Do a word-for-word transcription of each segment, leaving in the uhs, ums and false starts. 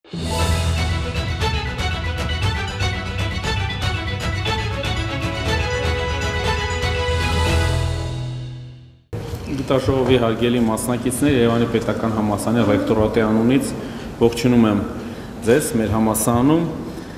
Գիտաժողովի հարգելի մասնակիցներ, Երևանի պետական համալսարանի ռեկտորատի անունից ողջունում եմ ձեզ մեր համալսարանում։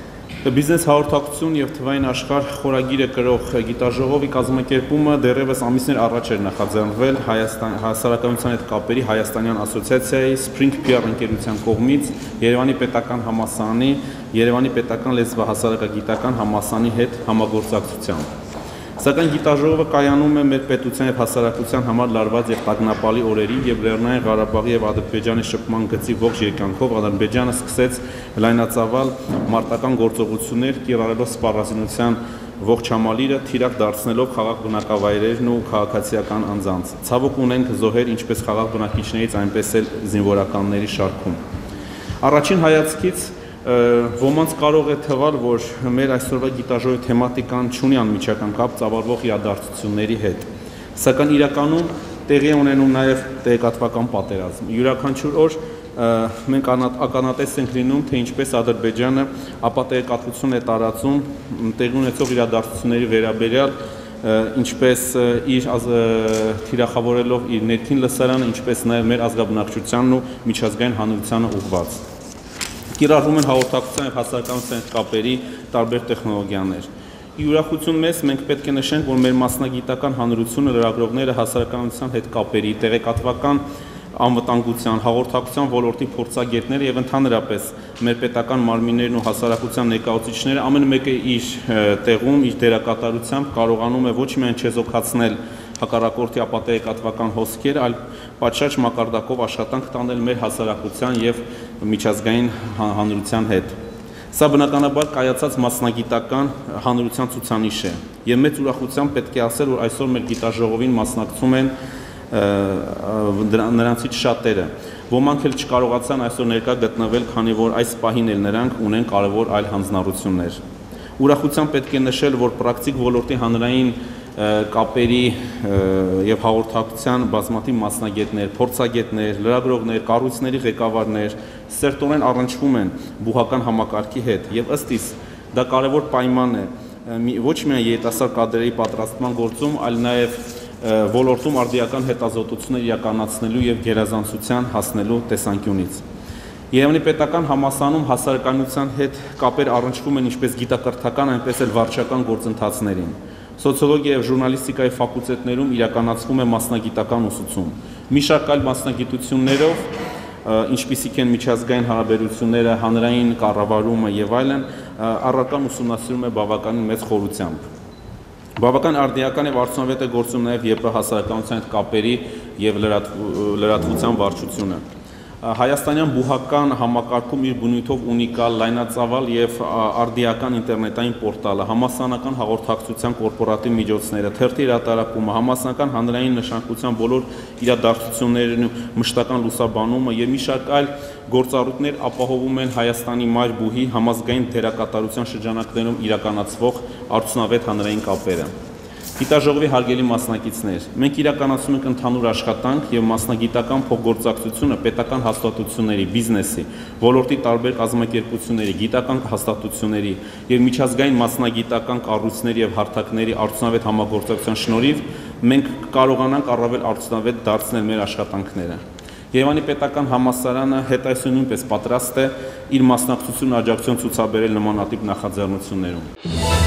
Բիզնես հաղորդակցություն և թվային աշխարհ խորագիրը կրող գիտաժողովի կազմակերպումը դեռևս ամիսներ առաջ էր նախաձեռնվել Հասարակայնության հետ կապերի Հայաստանյան ասոցիացիայի Spring P R ընկերության կողմից Երևանի պետական համալսարանի, Երևանի պետական լեզվահասարակագիտական համալսարանի հետ համագործակցությամբ։ Սակայն գիտաժողովը կայանում է մեր պետության և հասարակության համար լարված և տագնապալի օրերի և Լեռնային Ղարաբաղի և Ադրբեջանի շփման գծի ողջ երկայնքով Ադրբեջանը սկսեց լայնածավալ մարտական գործողություններ, կիրառելով սպառազինության ողջ համալիրը, թիրախ դարձնելով խաղաղ բնակավայրերն ու քաղաքացիական անձանց։ Ցավոք ունենք զոհեր ինչպես խաղաղ բնակիչներից, այնպես էլ զինվորականների շարքում։ Առաջին հայացքից ոմանց կարող է թվալ, որ մեր այսօրվա գիտաժողովի թեմատիկան չունի անմիջական կապ ծավալվող իրադարձությունների հետ, սակայն իրականում տեղի է ունենում նաև տեղեկատվական պատերազմ։ Յուրաքանչյուր օր մենք ականատես ենք լինում, թե ինչպես Ադրբեջանը ապատեղեկատվություն է տարածում տեղի ունեցող իրադարձությունների վերաբերյալ, ինչպես իր թիրախավորելով իր ներքին լսարանը, ինչպես նաև մեր ազգաբնակչությանն ու միջազգային հանրությանը ուղղված։ Կիրառվում են հաղորդակցության և հասարակայնության հետ կապերի տարբեր տեխնոլոգիաներ։ Ի ուրախություն մեզ մենք պետք է նշենք, որ մեր մասնագիտական հանրությունը, լրագրողները հասարակայնության հետ կապերի, տեղեկատվական անվտանգության, հաղորդակցության ոլորտի փորձագետները և ընդհանրապես մեր պետական մարմիններն ու հասարակության ներկայացուցիչները ամեն մեկը իր տեղում, իր դերակատարությամբ կարողանում է ոչ միայն չեզոքացնել հակառակորդի ապատեղեկատվական հոսքերը, այլ պատշաճ մակարդակով աշխատանք տանել մեր հասարակության և միջազգային հանրության հետ։ Սա բնականաբար կայացած մասնագիտական հանրության ցուցանիշ է, և մեծ ուրախությամբ պետք է ասել, որ այսօր մեր գիտաժողովին մասնակցում են նրանցից շատերը։ Ոմանք էլ չկարողացան այսօր ներկա գտնվել, քանի որ այս պահին էլ նրանք ունեն կարևոր այլ հանձնառություններ։ Ուրախությամբ պետք է նշել, որ պրակտիկ ոլորտի հանրային կապերի և հաղորդակցության բազմաթիվ մասնագետներ, փորձագետներ, լրագրողներ, կառույցների ղեկավարներ սերտորեն առնչվում են բուհական համակարգի հետ, և ըստ իս դա կարևոր պայման է ոչ միայն երիտասարդ կադրերի պատրաստման գործում, այլ նաև ոլորտում արդիական հետազոտություններ իրականացնելու և գերազանցության հասնելու տեսանկյունից։ Երևանի պետական համալսարանում հասարակայնության հետ կապեր առնչվում են ինչպես գիտակրթական, այնպես էլ վարչական գործընթացներին։ Սոցիոլոգիա և ժուրնալիստիկայի ֆակուլտետներում իրականացվում է մասնագիտական ուսուցում։ Մի շարք այլ մասնագիտություններով, ինչպիսիք են միջազգային հարաբերությունները, հանրային կառավարումը և այլն, առարկան ուսումնասիրում է բավականին մեծ խորությամբ։ Բավական արդիական և արդյունավետ է գործում նաև ԵՊՀ հասարակայնության հետ կապերի և լրատվության վարչությունը։ Հայաստանյան բուհական համակարգում իր բնույթով ունիկալ, լայնածավալ և արդիական ինտերնետային պորտալը, համալսարանական հաղորդակցության կորպորատիվ միջոցները, թերթի հրատարակումը, համալսարանական հանրային նշանակության բոլոր իրադարձություններն ու մշտական լուսաբանումը և մի շարք այլ գործառույթներ ապահովում են Հայաստանի մայր բուհի համազգային դերակատարության շրջանակներում իրականացվող արդյունավետ հանրային կապերը։ Գիտաժողովի հարգելի մասնակիցներ, մենք իրականացնում ենք ընդհանուր աշխատանք և մասնագիտական փոխգործակցությունը պետական հաստատությունների, բիզնեսի, ոլորտի տարբեր կազմակերպությունների, գիտական հաստատությունների և միջազգային մասնագիտական կառույցների և հարթակների արդյունավետ համագործակցության շնորհիվ մենք կարողանանք առավել արդյունավետ դարձնել մեր աշխատանքները։ Երևանի պետական համալսարանը հետ այսօր նույնպես պատրաստ է իր մասնակցությունն աջակցություն ցուցաբերել նմանատիպ նախաձեռնություններում։